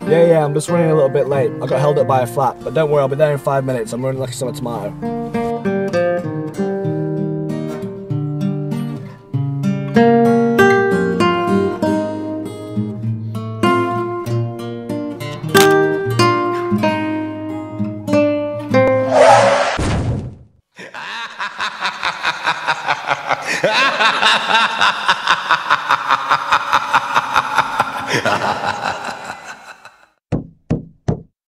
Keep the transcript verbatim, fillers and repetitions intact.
Yeah, yeah, I'm just running a little bit late. I got held up by a flat, but don't worry, I'll be there in five minutes. I'm running like a summer tomato. Ha ha ha ha!